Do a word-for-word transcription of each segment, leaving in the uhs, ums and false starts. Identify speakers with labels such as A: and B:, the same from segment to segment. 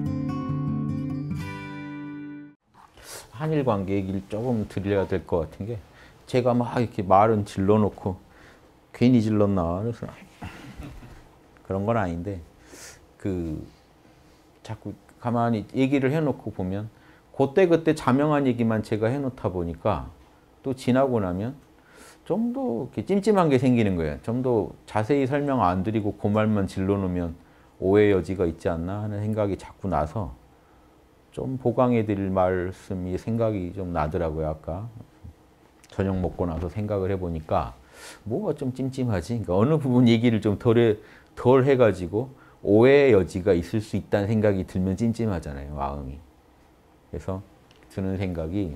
A: 한일 관계 얘기를 조금 드려야 될 것 같은 게, 제가 막 이렇게 말은 질러놓고 괜히 질렀나 그래서 그런 건 아닌데, 그 자꾸 가만히 얘기를 해놓고 보면 그때 그때 자명한 얘기만 제가 해놓다 보니까 또 지나고 나면 좀 더 이렇게 찜찜한 게 생기는 거예요. 좀 더 자세히 설명 안 드리고 그 말만 질러놓으면 오해 여지가 있지 않나 하는 생각이 자꾸 나서 좀 보강해 드릴 말씀이 생각이 좀 나더라고요. 아까 저녁 먹고 나서 생각을 해보니까 뭐가 좀 찜찜하지? 그러니까 어느 부분 얘기를 좀 덜, 덜 해가지고 오해의 여지가 있을 수 있다는 생각이 들면 찜찜하잖아요, 마음이. 그래서 드는 생각이,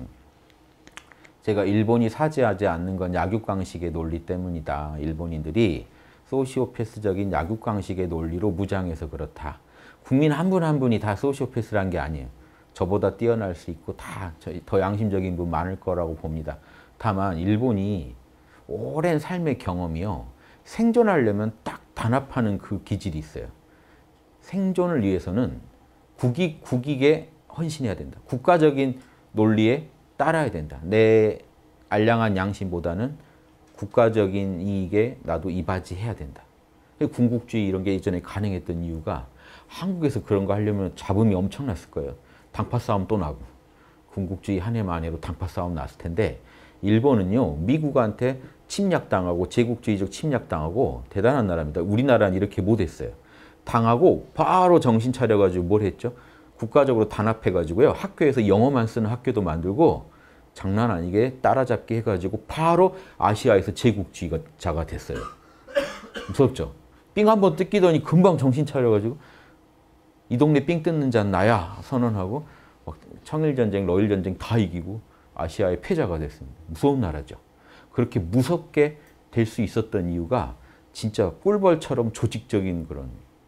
A: 제가 일본이 사죄하지 않는 건 약육강식의 논리 때문이다. 일본인들이 소시오패스적인 약육강식의 논리로 무장해서 그렇다. 국민 한 분 한 분이 다 소시오패스란 게 아니에요. 저보다 뛰어날 수 있고 다 더 양심적인 분 많을 거라고 봅니다. 다만 일본이 오랜 삶의 경험이요, 생존하려면 딱 단합하는 그 기질이 있어요. 생존을 위해서는 국익, 국익에 헌신해야 된다. 국가적인 논리에 따라야 된다. 내 알량한 양심보다는 국가적인 이익에 나도 이바지해야 된다. 군국주의 이런 게 예전에 가능했던 이유가, 한국에서 그런 거 하려면 잡음이 엄청났을 거예요. 당파 싸움 또 나고, 군국주의 한 해 만에로 당파 싸움 났을 텐데, 일본은요, 미국한테 침략당하고 제국주의적 침략당하고 대단한 나라입니다. 우리나라는 이렇게 못했어요. 당하고 바로 정신 차려가지고 뭘 했죠? 국가적으로 단합해가지고요, 학교에서 영어만 쓰는 학교도 만들고 장난 아니게 따라잡기 해가지고 바로 아시아에서 제국주의자가 됐어요. 무섭죠? 삥 한번 뜯기더니 금방 정신 차려가지고 이 동네 삥 뜯는 자는 나야 선언하고 막 청일전쟁, 러일전쟁 다 이기고 아시아의 패자가 됐습니다. 무서운 나라죠. 그렇게 무섭게 될 수 있었던 이유가 진짜 꿀벌처럼 조직적인 그런,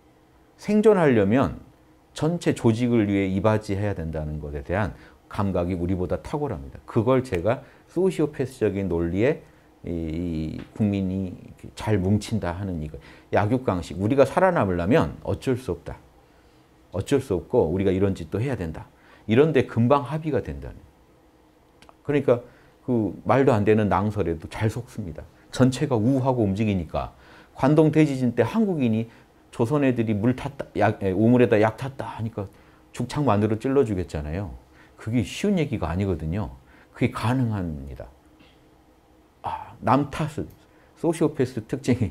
A: 생존하려면 전체 조직을 위해 이바지해야 된다는 것에 대한 감각이 우리보다 탁월합니다. 그걸 제가 소시오패스적인 논리에 이 국민이 잘 뭉친다 하는 이거. 약육강식, 우리가 살아남으려면 어쩔 수 없다. 어쩔 수 없고 우리가 이런 짓도 해야 된다. 이런데 금방 합의가 된다는. 그러니까 그 말도 안 되는 낭설에도 잘 속습니다. 전체가 우하고 움직이니까 관동 대지진 때 한국인이 조선 애들이 물 탔다, 약, 우물에다 약 탔다 하니까 죽창 만들어 찔러주겠잖아요. 그게 쉬운 얘기가 아니거든요. 그게 가능합니다. 아, 남 탓은, 소시오패스 특징이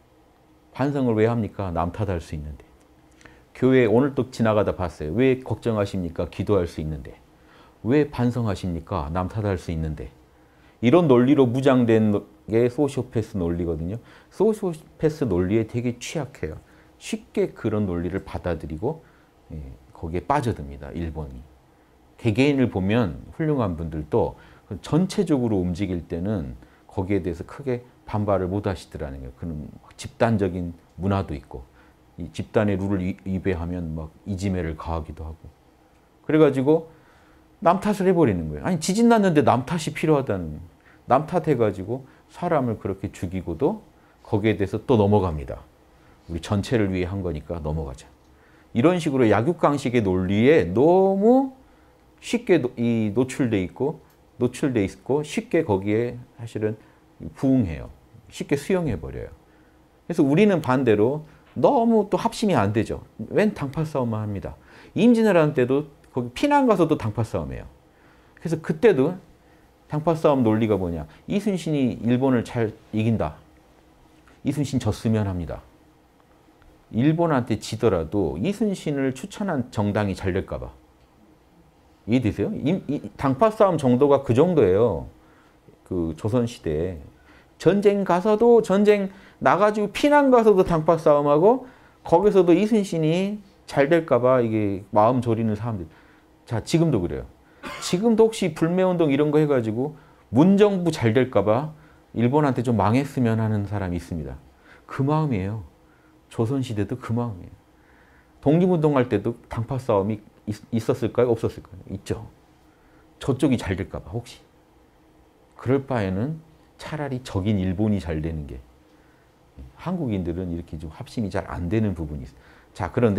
A: 반성을 왜 합니까? 남 탓할 수 있는데. 교회 오늘 또 지나가다 봤어요. 왜 걱정하십니까? 기도할 수 있는데. 왜 반성하십니까? 남 탓할 수 있는데. 이런 논리로 무장된 게 소시오패스 논리거든요. 소시오패스 논리에 되게 취약해요. 쉽게 그런 논리를 받아들이고 예, 거기에 빠져듭니다. 일본이. 개개인을 보면 훌륭한 분들도 전체적으로 움직일 때는 거기에 대해서 크게 반발을 못 하시더라는 거예요. 그런 집단적인 문화도 있고, 이 집단의 룰을 위배하면 막 이지매를 가하기도 하고. 그래가지고 남 탓을 해버리는 거예요. 아니, 지진 났는데 남 탓이 필요하다는, 남 탓해가지고 사람을 그렇게 죽이고도 거기에 대해서 또 넘어갑니다. 우리 전체를 위해 한 거니까 넘어가자. 이런 식으로 약육강식의 논리에 너무 쉽게 이 노출돼 있고, 노출돼 있고 쉽게 거기에 사실은 부응해요. 쉽게 수용해버려요. 그래서 우리는 반대로 너무 또 합심이 안 되죠. 웬 당파 싸움만 합니다. 임진왜란 때도 거기 피난 가서도 당파 싸움이에요. 그래서 그때도 당파 싸움 논리가 뭐냐. 이순신이 일본을 잘 이긴다. 이순신 졌으면 합니다. 일본한테 지더라도 이순신을 추천한 정당이 잘 될까 봐. 이해되세요? 이, 이 당파 싸움 정도가 그 정도예요. 그 조선시대에. 전쟁 가서도, 전쟁 나가지고 피난 가서도 당파 싸움하고, 거기서도 이순신이 잘 될까 봐 이게 마음 졸이는 사람들. 자, 지금도 그래요. 지금도 혹시 불매운동 이런 거 해가지고 문정부 잘 될까 봐 일본한테 좀 망했으면 하는 사람이 있습니다. 그 마음이에요. 조선시대도 그 마음이에요. 독립운동할 때도 당파 싸움이 있었을까요? 없었을까요? 있죠. 저쪽이 잘 될까 봐 혹시. 그럴 바에는 차라리 적인 일본이 잘 되는 게. 한국인들은 이렇게 좀 합심이 잘 안 되는 부분이 있어요. 자, 그런데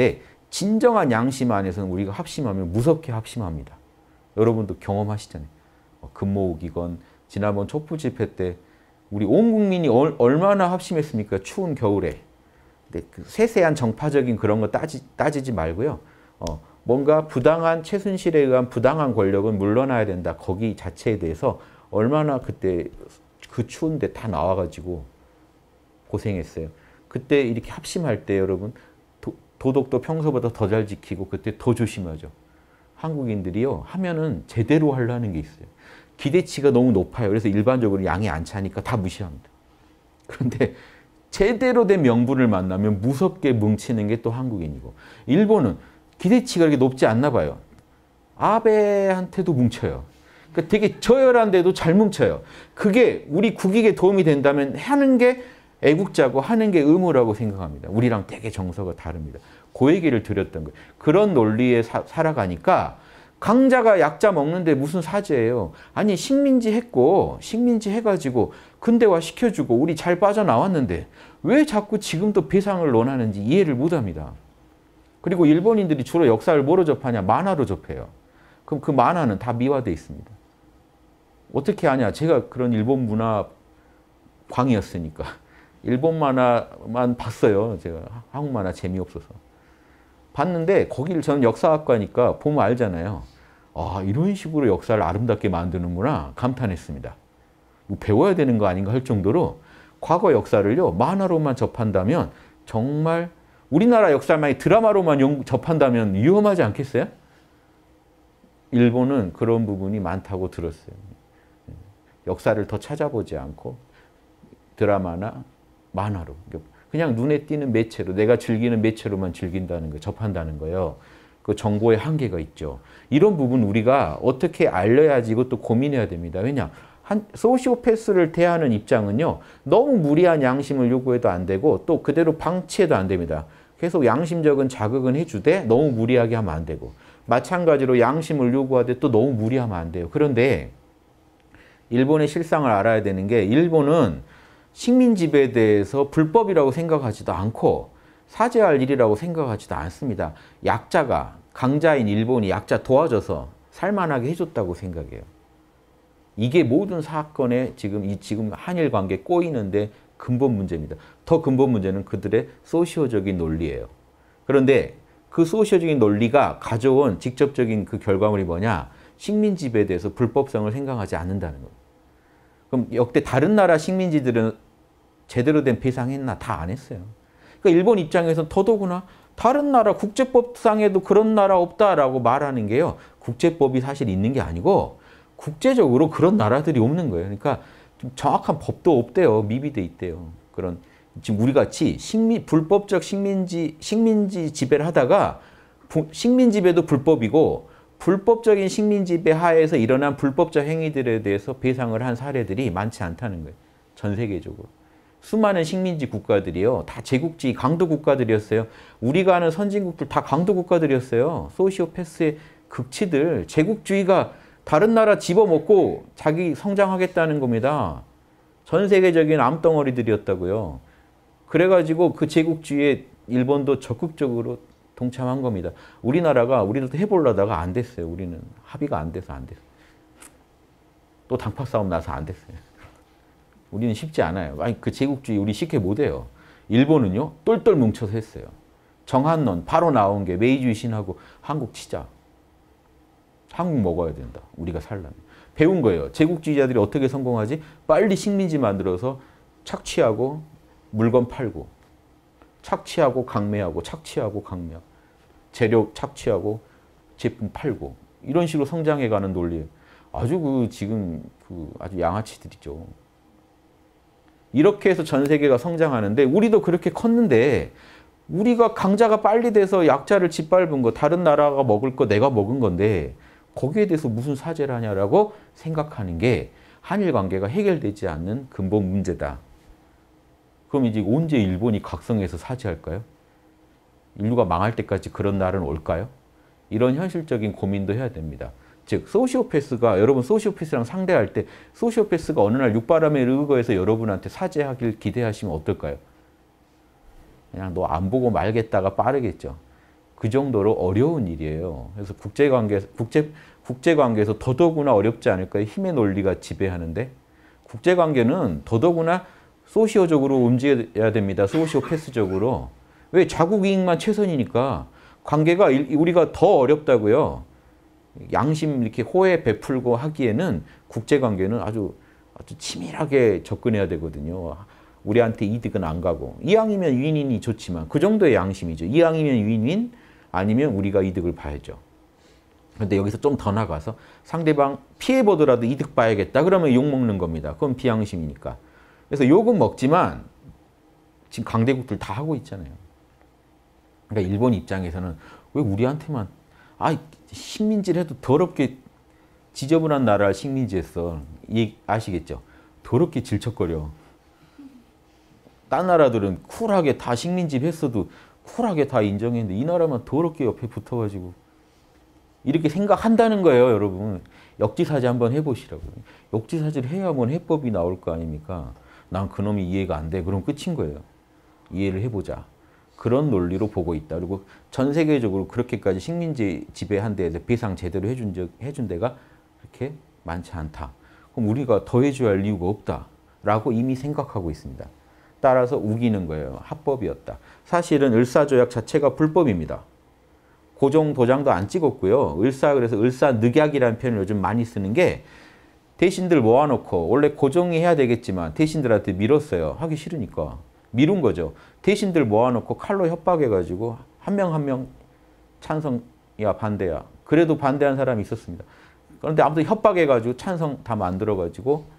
A: 진정한 양심 안에서는 우리가 합심하면 무섭게 합심합니다. 여러분도 경험하시잖아요. 금모으기건 지난번 촛불 집회 때 우리 온 국민이 얼, 얼마나 합심했습니까? 추운 겨울에. 근데 그 세세한 정파적인 그런 거 따지, 따지지 말고요. 어, 뭔가 부당한 최순실에 의한 부당한 권력은 물러나야 된다. 거기 자체에 대해서 얼마나 그때 그 추운데 다 나와가지고 고생했어요. 그때 이렇게 합심할 때 여러분 도, 도덕도 평소보다 더 잘 지키고 그때 더 조심하죠. 한국인들이요 하면은 제대로 하려는 게 있어요. 기대치가 너무 높아요. 그래서 일반적으로 양이 안 차니까 다 무시합니다. 그런데 제대로 된 명분을 만나면 무섭게 뭉치는 게 또 한국인이고, 일본은 기대치가 그렇게 높지 않나 봐요. 아베한테도 뭉쳐요. 그러니까 되게 저열한데도 잘 뭉쳐요. 그게 우리 국익에 도움이 된다면 하는 게 애국자고 하는 게 의무라고 생각합니다. 우리랑 되게 정서가 다릅니다. 그 얘기를 드렸던 거예요. 그런 논리에 사, 살아가니까 강자가 약자 먹는데 무슨 사죄예요. 아니 식민지 했고 식민지 해가지고 근대화 시켜주고 우리 잘 빠져나왔는데 왜 자꾸 지금도 배상을 논하는지 이해를 못합니다. 그리고 일본인들이 주로 역사를 뭐로 접하냐? 만화로 접해요. 그럼 그 만화는 다 미화되어 있습니다. 어떻게 하냐? 제가 그런 일본 문화 광이었으니까 일본 만화만 봤어요. 제가 한국 만화 재미없어서. 봤는데 거기를 저는 역사학과니까 보면 알잖아요. 아, 이런 식으로 역사를 아름답게 만드는구나 감탄했습니다. 뭐 배워야 되는 거 아닌가 할 정도로 과거 역사를요 만화로만 접한다면 정말 우리나라 역사를 만약 드라마로만 용, 접한다면 위험하지 않겠어요? 일본은 그런 부분이 많다고 들었어요. 역사를 더 찾아보지 않고 드라마나 만화로 그냥 눈에 띄는 매체로 내가 즐기는 매체로만 즐긴다는 거, 접한다는 거예요. 그 정보의 한계가 있죠. 이런 부분 우리가 어떻게 알려야지 이것도 고민해야 됩니다. 왜냐? 한 소시오패스를 대하는 입장은요. 너무 무리한 양심을 요구해도 안 되고 또 그대로 방치해도 안 됩니다. 계속 양심적인 자극은 해주되 너무 무리하게 하면 안 되고 마찬가지로 양심을 요구하되 또 너무 무리하면 안 돼요. 그런데 일본의 실상을 알아야 되는 게 일본은 식민지배에 대해서 불법이라고 생각하지도 않고 사죄할 일이라고 생각하지도 않습니다. 약자가 강자인 일본이 약자 도와줘서 살만하게 해줬다고 생각해요. 이게 모든 사건에 지금 이 지금 한일 관계 꼬이는데 근본 문제입니다. 더 근본 문제는 그들의 소시오적인 논리예요. 그런데 그 소시오적인 논리가 가져온 직접적인 그 결과물이 뭐냐? 식민지배에 대해서 불법성을 생각하지 않는다는 겁니다. 그럼 역대 다른 나라 식민지들은 제대로 된 배상했나? 다 안 했어요. 그러니까 일본 입장에서는 더더구나 다른 나라 국제법상에도 그런 나라 없다라고 말하는 게요. 국제법이 사실 있는 게 아니고 국제적으로 그런 나라들이 없는 거예요. 그러니까 좀 정확한 법도 없대요. 미비돼 있대요. 그런 지금 우리 같이 식민 불법적 식민지 식민지 지배를 하다가 식민 지배도 불법이고 불법적인 식민 지배 하에서 일어난 불법적 행위들에 대해서 배상을 한 사례들이 많지 않다는 거예요. 전 세계적으로. 수많은 식민지 국가들이요. 다 제국주의 강도 국가들이었어요. 우리가 아는 선진국들 다 강도 국가들이었어요. 소시오패스의 극치들. 제국주의가 다른 나라 집어먹고 자기 성장하겠다는 겁니다. 전 세계적인 암덩어리들이었다고요. 그래가지고 그 제국주의에 일본도 적극적으로 동참한 겁니다. 우리나라가 우리도 해보려다가 안 됐어요. 우리는 합의가 안 돼서 안 됐어요. 또 당파 싸움 나서 안 됐어요. 우리는 쉽지 않아요. 아니 그 제국주의 우리 쉽게 못해요. 일본은요 똘똘 뭉쳐서 했어요. 정한론 바로 나온 게 메이주의 신하고 한국 치자. 한국 먹어야 된다. 우리가 살려면. 배운 거예요. 제국주의자들이 어떻게 성공하지? 빨리 식민지 만들어서 착취하고 물건 팔고 착취하고 강매하고 착취하고 강매하고 재료 착취하고 제품 팔고 이런 식으로 성장해가는 논리예요. 아주 그 지금 그 아주 양아치들이죠. 이렇게 해서 전 세계가 성장하는데 우리도 그렇게 컸는데 우리가 강자가 빨리 돼서 약자를 짓밟은 거 다른 나라가 먹을 거 내가 먹은 건데 거기에 대해서 무슨 사죄를 하냐라고 생각하는 게 한일 관계가 해결되지 않는 근본 문제다. 그럼 이제 언제 일본이 각성해서 사죄할까요? 인류가 망할 때까지 그런 날은 올까요? 이런 현실적인 고민도 해야 됩니다. 즉 소시오패스가 여러분 소시오패스랑 상대할 때 소시오패스가 어느 날 육바람에 의거해서 여러분한테 사죄하길 기대하시면 어떨까요? 그냥 너 안 보고 말겠다가 빠르겠죠. 그 정도로 어려운 일이에요. 그래서 국제관계, 국제, 국제관계에서 더더구나 어렵지 않을까요? 힘의 논리가 지배하는데 국제관계는 더더구나 소시오적으로 움직여야 됩니다. 소시오패스적으로. 왜? 자국 이익만 최선이니까 관계가 우리가 더 어렵다고요. 양심 이렇게 호혜 베풀고 하기에는 국제관계는 아주, 아주 치밀하게 접근해야 되거든요. 우리한테 이득은 안 가고. 이왕이면 윈윈이 좋지만 그 정도의 양심이죠. 이왕이면 윈윈 아니면 우리가 이득을 봐야죠. 그런데 여기서 좀 더 나가서 상대방 피해보더라도 이득 봐야겠다. 그러면 욕먹는 겁니다. 그건 비양심이니까. 그래서 욕은 먹지만 지금 강대국들 다 하고 있잖아요. 그러니까 일본 입장에서는 왜 우리한테만 아 식민지를 해도 더럽게 지저분한 나라를 식민지했어. 이 아시겠죠? 더럽게 질척거려. 딴 나라들은 쿨하게 다 식민지 했어도 쿨하게 다 인정했는데 이 나라만 더럽게 옆에 붙어가지고 이렇게 생각한다는 거예요, 여러분. 역지사지 한번 해보시라고요. 역지사지를 해야 뭐 해법이 나올 거 아닙니까? 난 그놈이 이해가 안 돼. 그럼 끝인 거예요. 이해를 해보자. 그런 논리로 보고 있다. 그리고 전 세계적으로 그렇게까지 식민지 지배한 데에서 배상 제대로 해준, 적, 해준 데가 그렇게 많지 않다. 그럼 우리가 더 해줘야 할 이유가 없다. 라고 이미 생각하고 있습니다. 따라서 우기는 거예요. 합법이었다. 사실은 을사조약 자체가 불법입니다. 고종 도장도 안 찍었고요. 을사 그래서 을사늑약이라는 표현을 요즘 많이 쓰는 게 대신들 모아놓고 원래 고종이 해야 되겠지만 대신들한테 밀었어요. 하기 싫으니까. 미룬 거죠. 대신들 모아놓고 칼로 협박해가지고 한 명 한 명 찬성이야 반대야. 그래도 반대한 사람이 있었습니다. 그런데 아무튼 협박해가지고 찬성 다 만들어가지고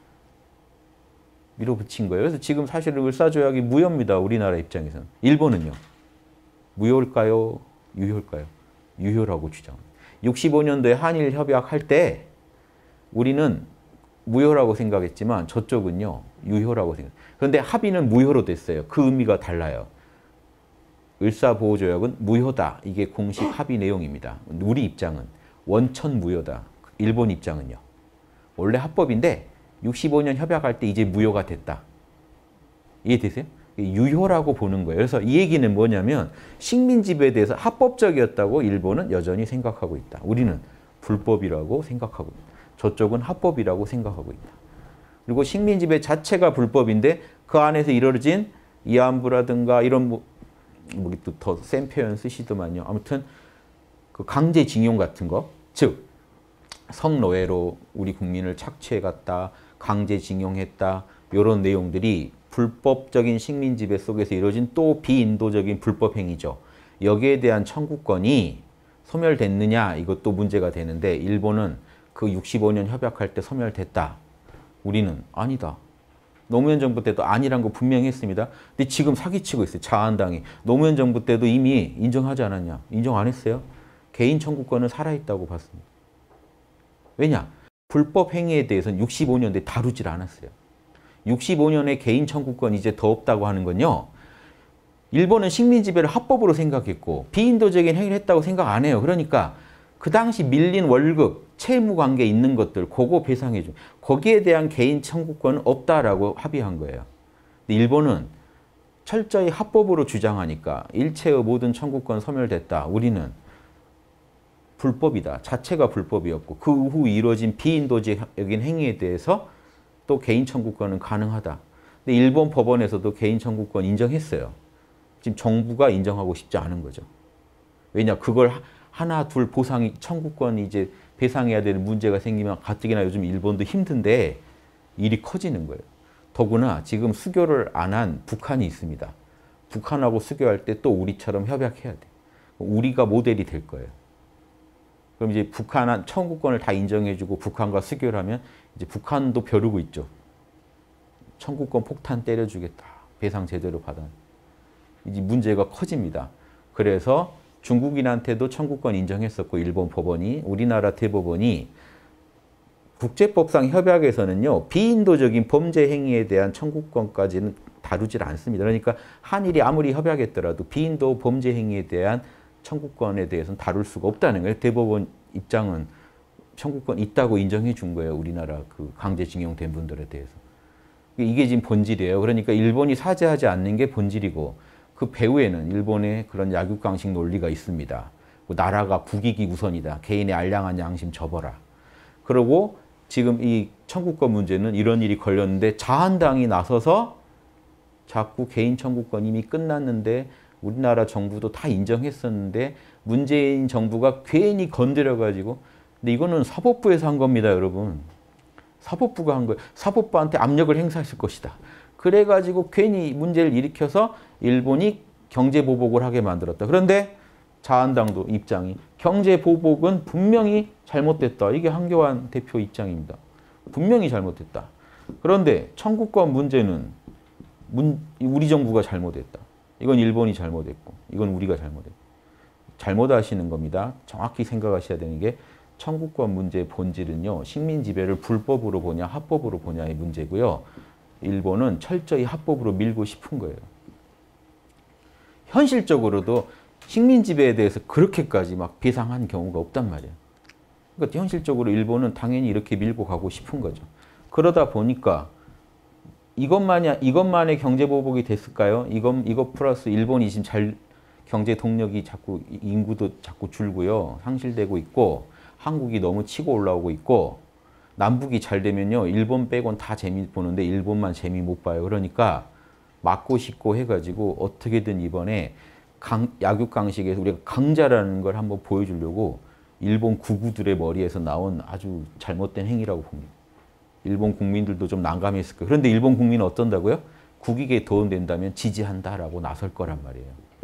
A: 밀어붙인 거예요. 그래서 지금 사실은 을사조약이 무효입니다. 우리나라 입장에서는. 일본은요. 무효일까요? 유효일까요? 유효라고 주장합니다. 육십오 년도에 한일 협약할 때 우리는 무효라고 생각했지만 저쪽은요. 유효라고 생각. 그런데 합의는 무효로 됐어요. 그 의미가 달라요. 을사보호조약은 무효다. 이게 공식 합의 내용입니다. 우리 입장은 원천 무효다. 일본 입장은요. 원래 합법인데 육십오 년 협약할 때 이제 무효가 됐다. 이해되세요? 유효라고 보는 거예요. 그래서 이 얘기는 뭐냐면 식민지배에 대해서 합법적이었다고 일본은 여전히 생각하고 있다. 우리는 불법이라고 생각하고 있다. 저쪽은 합법이라고 생각하고 있다. 그리고 식민지배 자체가 불법인데 그 안에서 이루어진 위안부라든가 이런 뭐, 뭐 또 더 센 표현 쓰시더만요. 아무튼 그 강제징용 같은 거, 즉 성노예로 우리 국민을 착취해갔다, 강제징용했다 이런 내용들이 불법적인 식민지배 속에서 이루어진 또 비인도적인 불법 행위죠. 여기에 대한 청구권이 소멸됐느냐 이것도 문제가 되는데 일본은 그 육십오 년 협약할 때 소멸됐다. 우리는 아니다. 노무현 정부 때도 아니란 거 분명히 했습니다. 근데 지금 사기치고 있어요. 자한당이. 노무현 정부 때도 이미 인정하지 않았냐. 인정 안 했어요. 개인 청구권은 살아있다고 봤습니다. 왜냐? 불법 행위에 대해서는 육십오 년도에 다루질 않았어요. 육십오 년에 개인 청구권 이제 더 없다고 하는 건요. 일본은 식민지배를 합법으로 생각했고 비인도적인 행위를 했다고 생각 안 해요. 그러니까 그 당시 밀린 월급, 채무관계 있는 것들 그거 배상해 줘. 거기에 대한 개인 청구권은 없다라고 합의한 거예요. 근데 일본은 철저히 합법으로 주장하니까 일체의 모든 청구권 소멸됐다. 우리는 불법이다. 자체가 불법이었고 그 후 이루어진 비인도적인 행위에 대해서 또 개인 청구권은 가능하다. 근데 일본 법원에서도 개인 청구권 인정했어요. 지금 정부가 인정하고 싶지 않은 거죠. 왜냐? 그걸 하나 둘 보상이 청구권이 이제 배상해야 되는 문제가 생기면 가뜩이나 요즘 일본도 힘든데 일이 커지는 거예요. 더구나 지금 수교를 안 한 북한이 있습니다. 북한하고 수교할 때 또 우리처럼 협약해야 돼. 우리가 모델이 될 거예요. 그럼 이제 북한 청구권을 다 인정해주고 북한과 수교를 하면 이제 북한도 벼르고 있죠. 청구권 폭탄 때려주겠다. 배상 제대로 받아. 이제 문제가 커집니다. 그래서 중국인한테도 청구권 인정했었고 일본 법원이 우리나라 대법원이 국제법상 협약에서는요. 비인도적인 범죄 행위에 대한 청구권까지는 다루질 않습니다. 그러니까 한일이 아무리 협약했더라도 비인도 범죄 행위에 대한 청구권에 대해서는 다룰 수가 없다는 거예요. 대법원 입장은 청구권 있다고 인정해 준 거예요. 우리나라 그 강제징용된 분들에 대해서. 이게 지금 본질이에요. 그러니까 일본이 사죄하지 않는 게 본질이고 그 배후에는 일본의 그런 약육강식 논리가 있습니다. 나라가 국익이 우선이다. 개인의 알량한 양심 접어라. 그리고 지금 이 청구권 문제는 이런 일이 걸렸는데 자한당이 나서서 자꾸 개인 청구권 이미 끝났는데 우리나라 정부도 다 인정했었는데 문재인 정부가 괜히 건드려가지고 근데 이거는 사법부에서 한 겁니다, 여러분. 사법부가 한 거예요. 사법부한테 압력을 행사했을 것이다. 그래가지고 괜히 문제를 일으켜서 일본이 경제보복을 하게 만들었다. 그런데 자한당도 입장이 경제보복은 분명히 잘못됐다. 이게 한교안 대표 입장입니다. 분명히 잘못됐다. 그런데 청구권 문제는 문, 우리 정부가 잘못했다. 이건 일본이 잘못했고 이건 우리가 잘못했고 잘못하시는 겁니다. 정확히 생각하셔야 되는 게 청구권 문제의 본질은요. 식민 지배를 불법으로 보냐 합법으로 보냐의 문제고요. 일본은 철저히 합법으로 밀고 싶은 거예요. 현실적으로도 식민 지배에 대해서 그렇게까지 막 배상한 경우가 없단 말이에요. 그러니까 현실적으로 일본은 당연히 이렇게 밀고 가고 싶은 거죠. 그러다 보니까 이것만이 이것만의 경제 보복이 됐을까요? 이것 이것 플러스 일본이 지금 잘 경제 동력이 자꾸 인구도 자꾸 줄고요. 상실되고 있고 한국이 너무 치고 올라오고 있고 남북이 잘 되면요. 일본 빼곤 다 재미 보는데 일본만 재미 못 봐요. 그러니까 맞고 싶고 해가지고 어떻게든 이번에 강, 약육강식에서 우리가 강자라는 걸 한번 보여주려고 일본 구구들의 머리에서 나온 아주 잘못된 행위라고 봅니다. 일본 국민들도 좀 난감했을 거예요. 그런데 일본 국민은 어떤다고요? 국익에 도움된다면 지지한다라고 나설 거란 말이에요.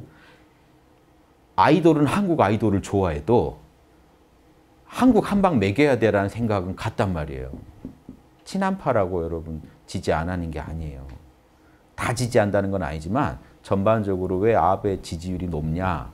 A: 아이돌은 한국 아이돌을 좋아해도 한국 한 방 먹여야 되라는 생각은 같단 말이에요. 친한파라고 여러분 지지 안 하는 게 아니에요. 다 지지한다는 건 아니지만 전반적으로 왜 아베 지지율이 높냐?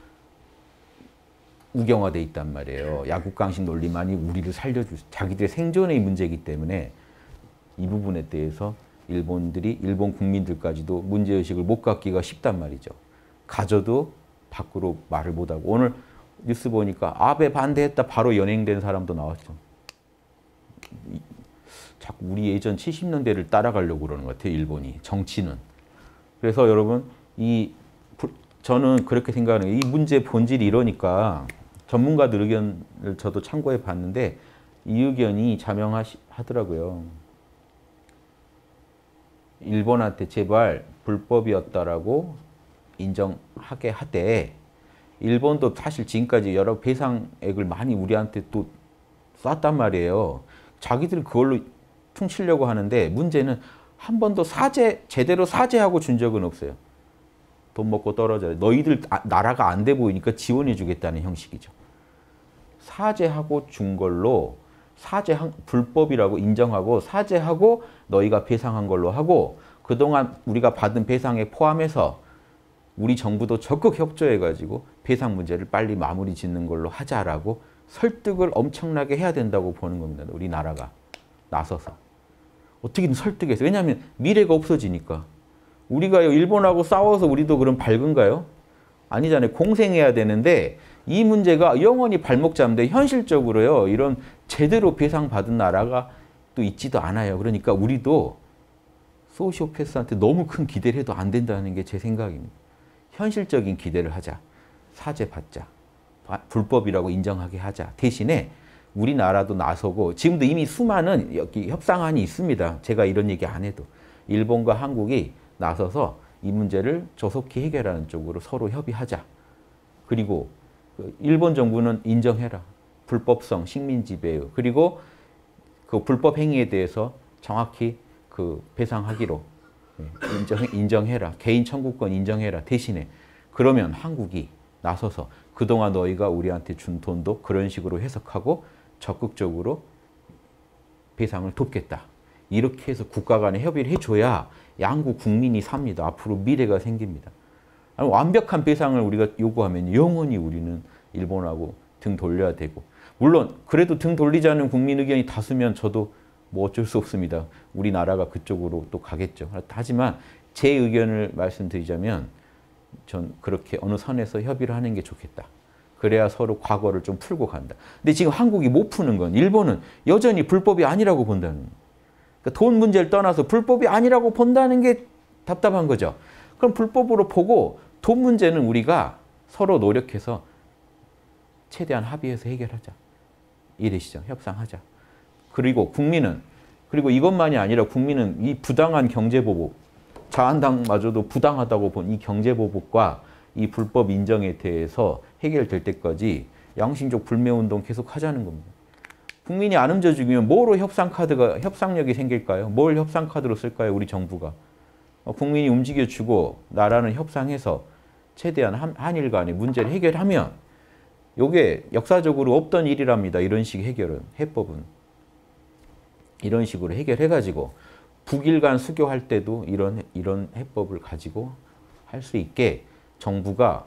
A: 우경화돼 있단 말이에요. 약육강식 논리만이 우리를 살려줄 자기들의 생존의 문제이기 때문에 이 부분에 대해서 일본들이 일본 국민들까지도 문제의식을 못 갖기가 쉽단 말이죠. 가져도 밖으로 말을 못하고 오늘 뉴스 보니까 아베 반대했다 바로 연행된 사람도 나왔죠. 자꾸 우리 예전 칠십 년대를 따라가려고 그러는 것 같아요. 일본이. 정치는. 그래서 여러분 이 저는 그렇게 생각하는 게 이 문제의 본질이 이러니까 전문가들 의견을 저도 참고해 봤는데 이 의견이 자명하더라고요. 일본한테 제발 불법이었다라고 인정하게 하되 일본도 사실 지금까지 여러 배상액을 많이 우리한테 또 쐈단 말이에요. 자기들 그걸로 퉁치려고 하는데 문제는 한 번도 사죄, 제대로 사죄하고 준 적은 없어요. 돈 먹고 떨어져요. 너희들 아, 나라가 안 돼 보이니까 지원해 주겠다는 형식이죠. 사죄하고 준 걸로 사죄 불법이라고 인정하고 사죄하고 너희가 배상한 걸로 하고 그동안 우리가 받은 배상에 포함해서 우리 정부도 적극 협조해가지고 배상 문제를 빨리 마무리 짓는 걸로 하자라고 설득을 엄청나게 해야 된다고 보는 겁니다. 우리나라가 나서서. 어떻게든 설득해서. 왜냐하면 미래가 없어지니까. 우리가 일본하고 싸워서 우리도 그럼 밝은가요? 아니잖아요. 공생해야 되는데 이 문제가 영원히 발목 잡는데 현실적으로요. 이런 제대로 배상받은 나라가 또 있지도 않아요. 그러니까 우리도 소시오패스한테 너무 큰 기대를 해도 안 된다는 게 제 생각입니다. 현실적인 기대를 하자. 사죄 받자. 불법이라고 인정하게 하자. 대신에 우리나라도 나서고 지금도 이미 수많은 여기 협상안이 있습니다. 제가 이런 얘기 안 해도. 일본과 한국이 나서서 이 문제를 조속히 해결하는 쪽으로 서로 협의하자. 그리고 일본 정부는 인정해라. 불법성, 식민지배의. 그리고 그 불법 행위에 대해서 정확히 그 배상하기로 인정, 인정해라. 개인 청구권 인정해라. 대신에 그러면 한국이 나서서 그동안 너희가 우리한테 준 돈도 그런 식으로 해석하고 적극적으로 배상을 돕겠다. 이렇게 해서 국가 간에 협의를 해줘야 양국 국민이 삽니다. 앞으로 미래가 생깁니다. 완벽한 배상을 우리가 요구하면 영원히 우리는 일본하고 등 돌려야 되고 물론 그래도 등 돌리자는 국민 의견이 다수면 저도 뭐 어쩔 수 없습니다. 우리나라가 그쪽으로 또 가겠죠. 하지만 제 의견을 말씀드리자면 전 그렇게 어느 선에서 협의를 하는 게 좋겠다. 그래야 서로 과거를 좀 풀고 간다. 근데 지금 한국이 못 푸는 건 일본은 여전히 불법이 아니라고 본다는 거예요. 그러니까 돈 문제를 떠나서 불법이 아니라고 본다는 게 답답한 거죠. 그럼 불법으로 보고 돈 문제는 우리가 서로 노력해서 최대한 합의해서 해결하자. 이해되시죠? 협상하자. 그리고 국민은, 그리고 이것만이 아니라 국민은 이 부당한 경제보복, 자한당마저도 부당하다고 본 이 경제보복과 이 불법 인정에 대해서 해결될 때까지 양심적 불매운동 계속 하자는 겁니다. 국민이 안 움직여 죽이면 뭐로 협상카드가, 협상력이 생길까요? 뭘 협상카드로 쓸까요? 우리 정부가. 국민이 움직여주고 나라는 협상해서 최대한 한, 한일 간의 문제를 해결하면 이게 역사적으로 없던 일이랍니다. 이런 식의 해결은, 해법은. 이런 식으로 해결해가지고 북일 간 수교할 때도 이런, 이런 해법을 가지고 할 수 있게 정부가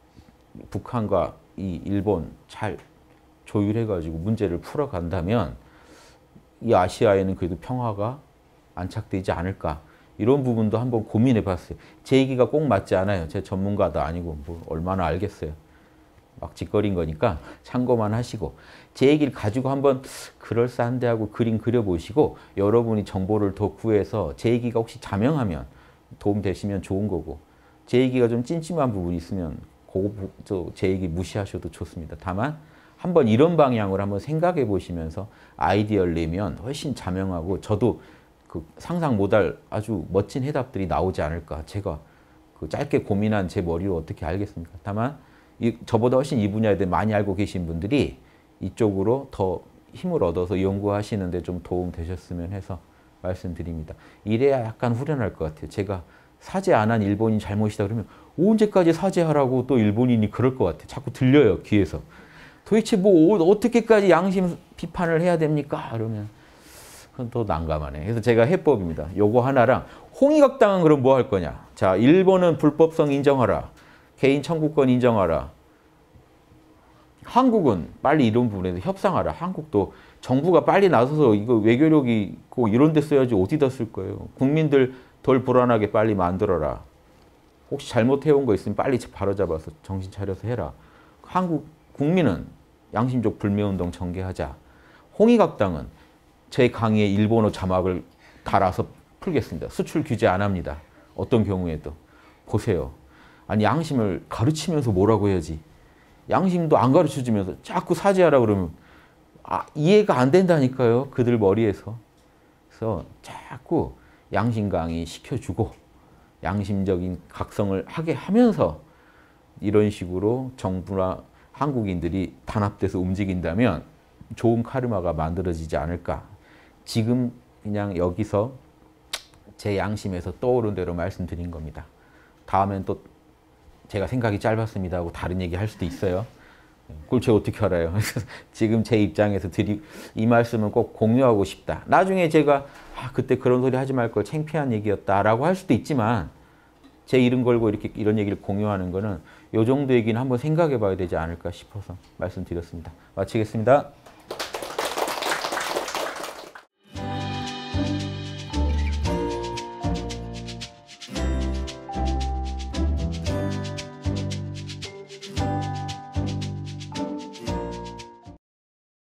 A: 북한과 이 일본 잘 조율해가지고 문제를 풀어간다면 이 아시아에는 그래도 평화가 안착되지 않을까. 이런 부분도 한번 고민해 봤어요. 제 얘기가 꼭 맞지 않아요. 제 전문가도 아니고 뭐 얼마나 알겠어요. 막 짓거린 거니까 참고만 하시고 제 얘기를 가지고 한번 그럴싸한데 하고 그림 그려보시고 여러분이 정보를 더 구해서 제 얘기가 혹시 자명하면 도움 되시면 좋은 거고 제 얘기가 좀 찜찜한 부분이 있으면 그거 제 얘기 무시하셔도 좋습니다. 다만 한번 이런 방향으로 한번 생각해 보시면서 아이디어를 내면 훨씬 자명하고 저도 그 상상 못할 아주 멋진 해답들이 나오지 않을까. 제가 그 짧게 고민한 제 머리로 어떻게 알겠습니까? 다만 이, 저보다 훨씬 이 분야에 대해 많이 알고 계신 분들이 이쪽으로 더 힘을 얻어서 연구하시는 데 좀 도움 되셨으면 해서 말씀드립니다. 이래야 약간 후련할 것 같아요. 제가 사죄 안 한 일본인 잘못이다 그러면 언제까지 사죄하라고 또 일본인이 그럴 것 같아요. 자꾸 들려요, 귀에서. 도대체 뭐 어떻게까지 양심 비판을 해야 됩니까? 그러면 그건 또 난감하네. 그래서 제가 해법입니다. 요거 하나랑 홍익학당은 그럼 뭐 할 거냐? 자, 일본은 불법성 인정하라. 개인 청구권 인정하라. 한국은 빨리 이런 부분에서 협상하라. 한국도 정부가 빨리 나서서 이거 외교력이 있고 이런 데 써야지 어디다 쓸 거예요. 국민들 덜 불안하게 빨리 만들어라. 혹시 잘못해온 거 있으면 빨리 바로잡아서 정신 차려서 해라. 한국 국민은 양심적 불매운동 전개하자. 홍익학당은 제 강의에 일본어 자막을 달아서 풀겠습니다. 수출 규제 안 합니다. 어떤 경우에도. 보세요. 아니 양심을 가르치면서 뭐라고 해야지. 양심도 안 가르쳐주면서 자꾸 사죄하라 그러면 아, 이해가 안 된다니까요. 그들 머리에서. 그래서 자꾸 양심 강의 시켜주고 양심적인 각성을 하게 하면서 이런 식으로 정부나 한국인들이 단합돼서 움직인다면 좋은 카르마가 만들어지지 않을까. 지금 그냥 여기서 제 양심에서 떠오른 대로 말씀드린 겁니다. 다음엔 또 제가 생각이 짧았습니다 하고 다른 얘기 할 수도 있어요. 그걸 제가 어떻게 알아요? 지금 제 입장에서 드리, 이 말씀은 꼭 공유하고 싶다. 나중에 제가 아, 그때 그런 소리 하지 말 걸 창피한 얘기였다라고 할 수도 있지만 제 이름 걸고 이렇게 이런 얘기를 공유하는 거는 이 정도 얘기는 한번 생각해 봐야 되지 않을까 싶어서 말씀드렸습니다. 마치겠습니다.